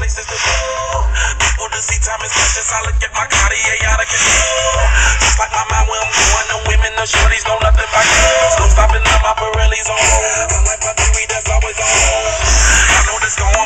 places to go. People to see, time is precious. I look at my Cartier out of control. Just like my mind where I'm going, the women, the shorties know nothing but girls. No stopping up, my Pirelli's on hold. My life, my theory, that's always on hold. I know this going